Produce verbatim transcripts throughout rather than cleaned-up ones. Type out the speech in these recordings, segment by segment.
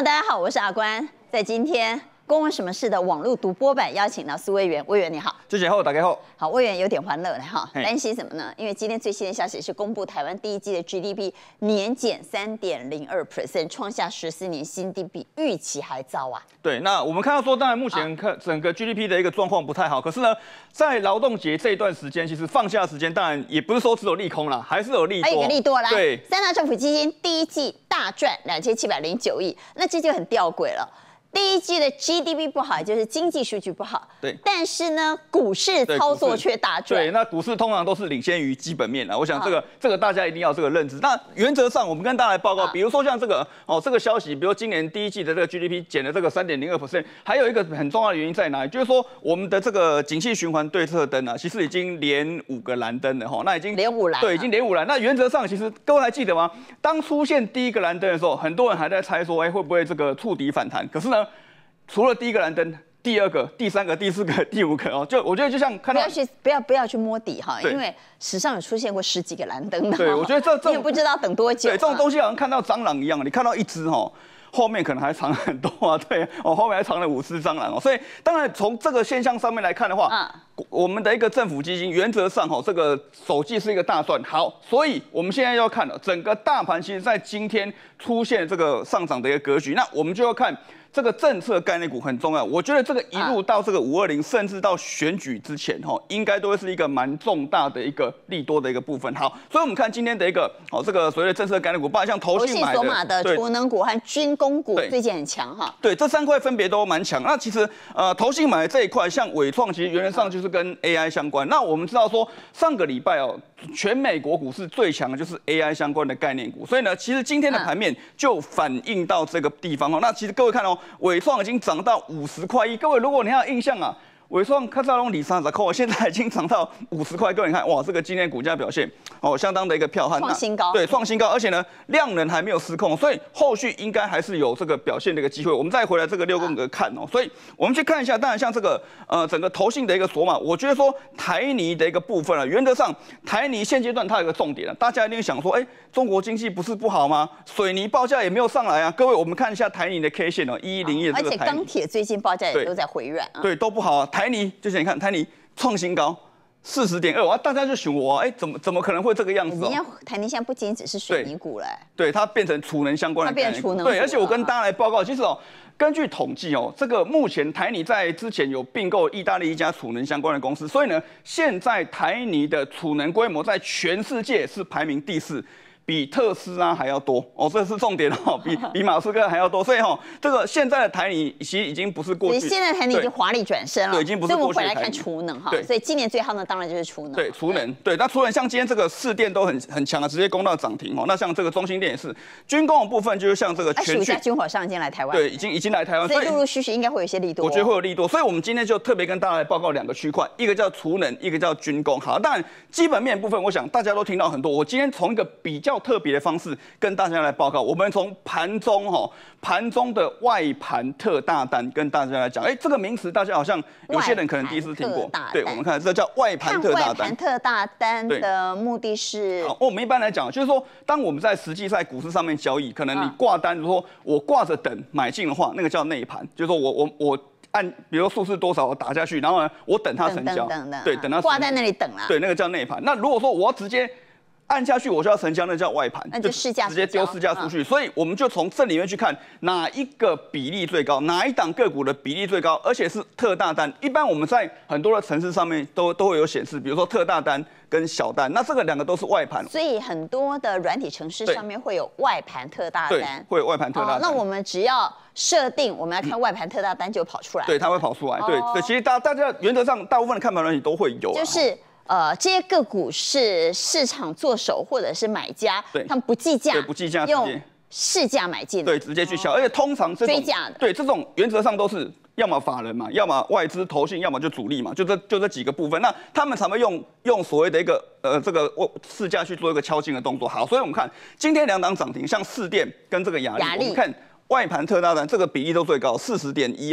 大家好，我是阿关，在今天公文什么事的网络独播版邀请到苏委员，委员你好。 之前后大家好。 好，委员有点欢乐了哈，担心什么呢？因为今天最新的消息是公布台湾第一季的 G D P 年减 百分之三点零二， 创下十四年新低，比预期还糟啊。 对，那我们看到说，当然目前看整个 G D P 的一个状况不太好，可是呢，在劳动节这一段时间，其实放假的时间当然也不是说只有利空啦，还是有利多。 还有一个利多啦， 对， 三大政府基金第一季大赚两千七百零九亿，那这就很吊诡了。第一季的 G D P 不好，就是经济数据不好。对，但是呢，股市操作却大赚。 对，那股市通常都是领先于基本面的。我想这个、啊、这个大家一定要这个认知。那原则上，我们跟大家来报告，啊、比如说像这个哦，这个消息，比如今年第一季的这个 G D P 减了这个 百分之三点零二， 还有一个很重要的原因在哪里？就是说我们的这个景气循环对策灯啊，其实已经连五个蓝灯了哈。那已经连五蓝、啊。 对，已经连五蓝。那原则上，其实各位还记得吗？当出现第一个蓝灯的时候，很多人还在猜说，哎、欸，会不会这个触底反弹？可是呢？除了第一个蓝灯，第二个、第三个、第四个、第五个哦，就我觉得就像看到不要去不要不要去摸底哈，因为史上有出现过十几个蓝灯的。 对，我觉得这这你也不知道等多久、啊。 对，这种东西好像看到蟑螂一样，你看到一只哈，后面可能还藏很多啊，对哦，后面还藏了五只蟑螂哦，所以当然从这个现象上面来看的话，嗯、我们的一个政府基金原则上哈，这个首季是一个大赚。好，所以我们现在要看了整个大盘，其实在今天出现这个上涨的一个格局，那我们就要看。这个政策概念股很重要，我觉得这个一路到这个五二零，甚至到选举之前，哈，应该都会是一个蛮重大的一个利多的一个部分。好，所以我们看今天的一个哦，这个所谓的政策概念股，包括像投信买的、 投信所买的储能股和军工股最近很强哈。对， 这三块分别都蛮强。那其实呃，投信买的这一块，像伟创，其实原则上就是跟 A I 相关。那我们知道说，上个礼拜哦，全美国股市最强的就是 A I 相关的概念股，所以呢，其实今天的盘面就反映到这个地方哦。那其实各位看哦。伟创已经涨到五十块一，各位如果你还有印象啊，伟创看到龙里三十块，现在已经涨到五十块，各位你看哇，这个今天股价表现哦，相当的一个彪悍， 创新高， 对，创新高，而且呢量能还没有失控，所以后续应该还是有这个表现的一个机会。我们再回来这个六宫格看哦，所以我们去看一下，当然像这个呃整个投信的一个锁码，我觉得说台泥的一个部分啊，原则上台泥现阶段它有一个重点啊，大家一定想说，哎、欸，中国经济不是不好吗？水泥报价也没有上来啊，各位我们看一下台泥的 K 线哦，一一零一的这个台泥， 而且钢铁最近报价也都在回软啊， 对，都不好啊。台泥就是你看台泥创新高。四十点二，哇！大家就询我，哎、欸，怎么怎么可能会这个样子、喔？ 人家台泥现在不仅只是水泥股了、欸， 对，它变成储能相关的概念， 它变储能， 对，而且我跟大家来报告，其实哦、喔，根据统计哦、喔，这个目前台泥在之前有并购意大利一家储能相关的公司，所以呢，现在台泥的储能规模在全世界是排名第四。比特斯拉还要多哦，这是重点哦，比比马斯克还要多，所以哈、哦，这个现在的台泥其实已经不是过去， 现在台泥已经华丽转身了， 对，已经不是过去的台泥。 所以我们回来看储能哈，所以今年最夯的当然就是储能， 对，储能，对，那储能像今天这个市电都很很强啊，直接攻到涨停哦。那像这个中兴电也是，军工的部分就是像这个全讯， 军火商已经来台湾， 对，已经已经来台湾， 所以陆陆续续应该会有一些利多、哦， 我觉得会有利多，所以我们今天就特别跟大家来报告两个区块，一个叫储能，一个叫军工。好，当然基本面部分，我想大家都听到很多，我今天从一个比较特别的方式。跟大家来报告，我们从盘中哈盘中的外盘特大单跟大家来讲，哎、欸，这个名词大家好像有些人可能第一次听过。对，我们看这叫外盘特大单。 外盘特大单的目的是， 好，我们一般来讲就是说，当我们在实际在股市上面交易，可能你挂单，如果说我挂着等买进的话，那个叫内盘，就是说我我我。按，比如说数字多少，我打下去，然后呢，我等它成交， 等等对，等它挂在那里等啊， 对，那个叫内盘。那如果说我要直接按下去，我就要成交，那叫外盘， 那就市价直接丢市价出去。嗯、所以我们就从这里面去看哪一个比例最高，哪一档个股的比例最高，而且是特大单。一般我们在很多的城市上面都都会有显示，比如说特大单跟小单，那这个两个都是外盘。 所以很多的软体程式上面会有外盘特大单， 对，会有外盘特大单、哦。 那我们只要设定我们要看外盘特大单就跑出来、嗯， 对，它会跑出来。对，对，其实大大家原则上大部分的看盘软体都会有、啊， 就是。呃，这些个股是市场做手或者是买家，他们不计价， 对，不计价， 用市价买进， 对，直接去销，哦、而且通常这种追价的， 对，这种原则上都是要么法人嘛，要么外资投信，要么就主力嘛，就这就这几个部分。那他们常会用用所谓的一个呃这个市价去做一个敲进的动作。好，所以我们看今天两档涨停，像市电跟这个亚力，我们看外盘特大单这个比例都最高，四十点一二。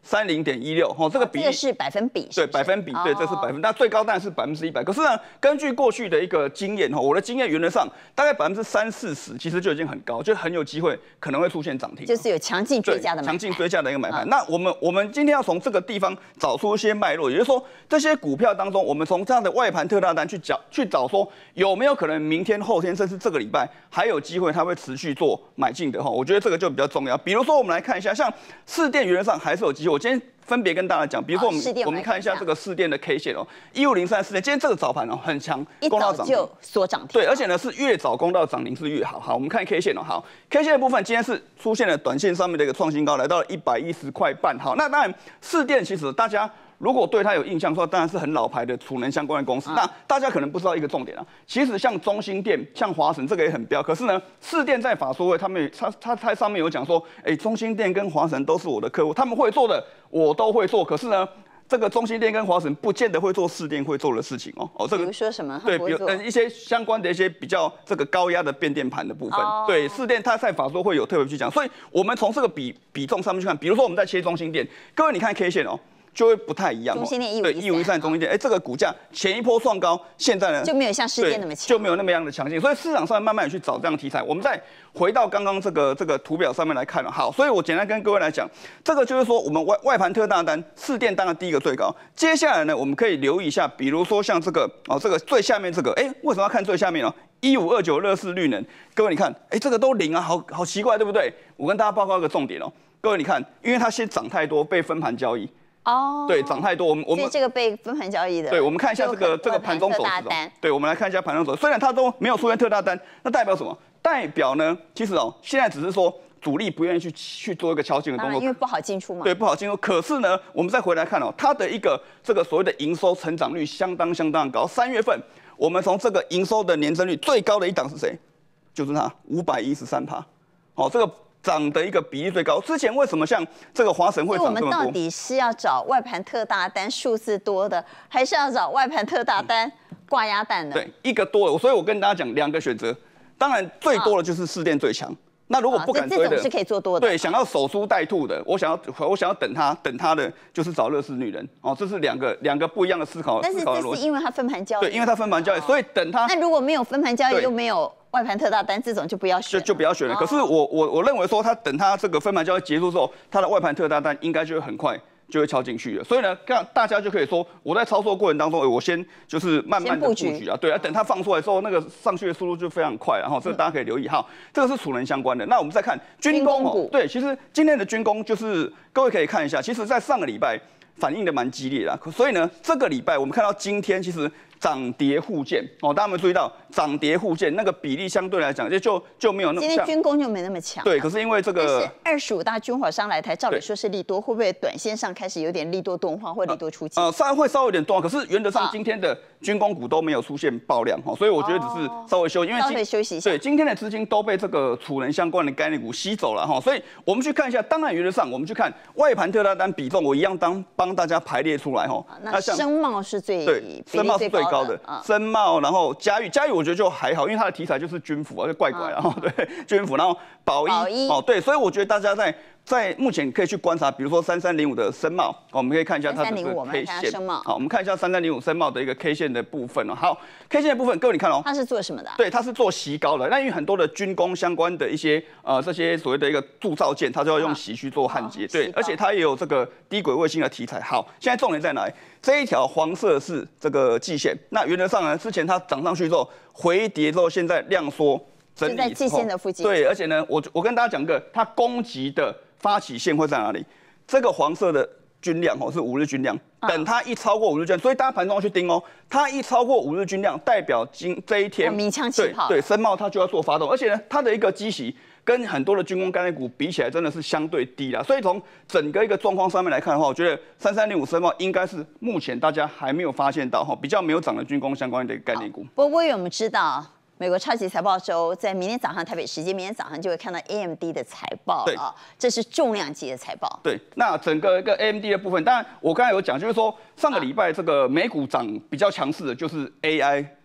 三零点一六，哦，这个比例、 哦、这个是百分比是不是， 对，百分比，对，这是百分，那最高当然是百分之一百。可是呢，根据过去的一个经验，哈，我的经验原则上大概百分之三四十，其实就已经很高，就很有机会可能会出现涨停， 就是有强劲追加的买强劲追加的一个买盘。嗯、那我们我们今天要从这个地方找出一些脉络，也就是说，这些股票当中，我们从这样的外盘特大单去找去找说有没有可能明天、后天，甚至这个礼拜还有机会它会持续做买进的哈。我觉得这个就比较重要。比如说，我们来看一下，像市电原则上还是有机会。我今天分别跟大家讲，比如说我们、哦、我们看一下这个市电的 K 线哦，一五零三市电，今天这个早盘哦很强， 攻到涨停，就锁涨停。 对，而且呢是越早攻到涨停是越好。好，我们看 K 线哦，好 ，K 线的部分今天是出现了短线上面的一个创新高，来到了一百一十块半。好，那当然市电其实大家如果对它有印象说，当然是很老牌的储能相关的公司。嗯、那大家可能不知道一个重点啊，其实像中兴电、像华神这个也很标，可是呢，市电在法说会他们他他他上面有讲说，哎、欸，中兴电跟华神都是我的客户，他们会做的我都会做，可是呢。这个中兴电跟华神不见得会做市电会做的事情哦。哦， 这个比如说什么？ 对，比如呃一些相关的一些比较这个高压的变电盘的部分。哦、对，市电它在法说会有特别去讲，所以我们从这个比比重上面去看，比如说我们在切中兴电，各位你看 K 线哦。就会不太一样。 中兴电一五一三，中兴电，哎，这个股价前一波创高，现在呢就没有像市电那么强， 就没有那么样的强劲，所以市场上慢慢去找这样的题材。我们再回到刚刚这个这个图表上面来看了，好，所以我简单跟各位来讲，这个就是说我们外外盘特大单，市电当然第一个最高，接下来呢，我们可以留意一下，比如说像这个哦，这个最下面这个，哎，为什么要看最下面哦？一五二九乐视绿能，各位你看，哎，这个都零啊，好好奇怪，对不对？我跟大家报告一个重点哦，各位你看，因为它先涨太多，被分盘交易。哦，对，涨太多，我们我们这个被分盘交易的， 对，我们看一下这个这个盘中走势哦，对，我们来看一下盘中走势，虽然它都没有出现特大单，那代表什么？代表呢，其实哦，现在只是说主力不愿意去去做一个敲进的动作， 因为不好进出嘛， 对，不好进出。可是呢，我们再回来看哦，它的一个这个所谓的营收成长率相当相当高，三月份我们从这个营收的年增率最高的一档是谁？就是它，五百一十三趴，哦，这个。涨的一个比例最高，之前为什么像这个华神会涨这么多？ 我们到底是要找外盘特大单数字多的，还是要找外盘特大单挂鸭蛋的？ 对，一个多的，所以我跟大家讲两个选择，当然最多的就是市电最强。那如果不敢追的， 这种是可以做多的。 对，想要守株待兔的，我想要我想要等它等它的，就是找乐视女人哦，这是两个两个不一样的思考。 但是这是因为它分盘交易， 对，因为它分盘交易，所以等它。 那如果没有分盘交易，又没有外盘特大单，这种就不要选， 就就不要选了。可是我我我认为说，它等它这个分盘交易结束之后，它的外盘特大单应该就会很快。就会敲进去了，所以呢，让大家就可以说，我在操作过程当中，我先就是慢慢的布局啊，对啊，等它放出来之后，那个上去的速度就非常快，然后这个大家可以留意哈，这个是储能相关的。那我们再看军工哦，对，其实今天的军工就是各位可以看一下，其实在上个礼拜反应的蛮激烈的，所以呢，这个礼拜我们看到今天其实。涨跌互见哦，大家有没有注意到涨跌互见那个比例相对来讲就就就没有那么。 今天军工就没那么强。 对，可是因为这个。 是二十五大军火商来台，照理说是利多，会不会短线上开始有点利多钝化或利多出尽？ 呃，稍微会稍微有点钝化，可是原则上今天的军工股都没有出现爆量哈，所以我觉得只是稍微休，因为稍微休息一下。 对，今天的资金都被这个储能相关的概念股吸走了哈，所以我们去看一下，当然原则上我们去看外盘特大单比重，我一样当帮大家排列出来哈。 那深茂是最对，深茂是最高的，深茂，然后嘉裕，嘉裕我觉得就还好，因为它的题材就是军服啊，就怪怪，然后对军服，然后宝一哦，对，所以我觉得大家在在目前可以去观察，比如说三三零五的深茂，我们可以看一下它的 K 线，好，我们看一下三三零五深茂的一个 K 线的部分哦。好 ，K 线的部分，各位你看哦， 它是做什么的？ 对，它是做锡膏的。那因为很多的军工相关的一些呃这些所谓的一个铸造件，它就要用锡去做焊接，对，而且它也有这个低轨卫星的题材。好，现在重点在哪里？这一条黄色是这个季线，那原则上呢，之前它涨上去之后回跌之后，现在量缩整理， 在季线的附近。 对，而且呢，我我跟大家讲个，它攻击的发起线会在哪里？这个黄色的均量哦是五日均量，等它一超过五日均量，所以大家盘中要去盯哦，它一超过五日均量，代表今这一天鸣枪起炮， 对深茂它就要做发动，而且呢，它的一个基期。跟很多的军工概念股比起来，真的是相对低啦。所以从整个一个状况上面来看的话，我觉得三三零五深茂应该是目前大家还没有发现到哈比较没有涨的军工相关的概念股。 不过，因为我们知道美国超级财报周在明天早上台北时间，明天早上就会看到 A M D 的财报了，这是重量级的财报。 对，那整个一个 A M D 的部分，当然我刚才有讲，就是说上个礼拜这个美股涨比较强势的就是 A I。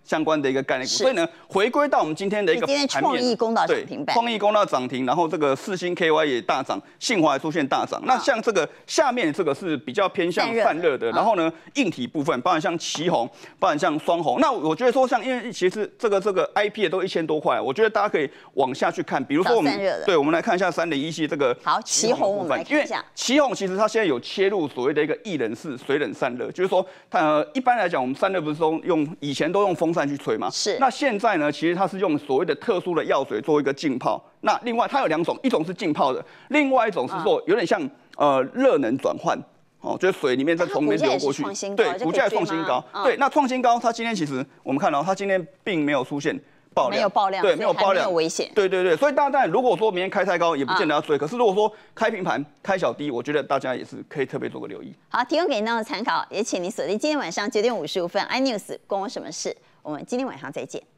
相关的一个概念股。所以呢，回归到我们今天的一个今天创意公道涨停板， 创意公道涨停，然后这个世芯 K Y 也大涨，信华也出现大涨。那像这个下面这个是比较偏向散热的，然后呢，硬体部分，包含像奇鋐，包含像双鋐。那我觉得说像，因为其实这个这个 I P 也都一千多块，我觉得大家可以往下去看，比如说我们对，我们来看一下三零一七这个好奇鋐，我们来看一下。 奇鋐其实它现在有切入所谓的一个一人式水冷散热，就是说它、呃、一般来讲，我们散热不是说用以前都用风扇去吹嘛？ 是。 那现在呢，其实它是用所谓的特殊的药水做一个浸泡。那另外它有两种，一种是浸泡的，另外一种是说有点像呃热能转换。哦，就是水里面再从里面流过去， 对， 股价也创新高。对，那创新高，它今天其实我们看到它今天并没有出现爆量， 没有爆量， 对，没有爆量， 没有危险。 对对对，所以大家当然如果说明天开太高，也不见得要追。可是如果说开平盘、开小低，我觉得大家也是可以特别做个留意。 好，提供给您的参考，也请您锁定今天晚上九点五十五分 iNews 关我什么事？我们今天晚上再见。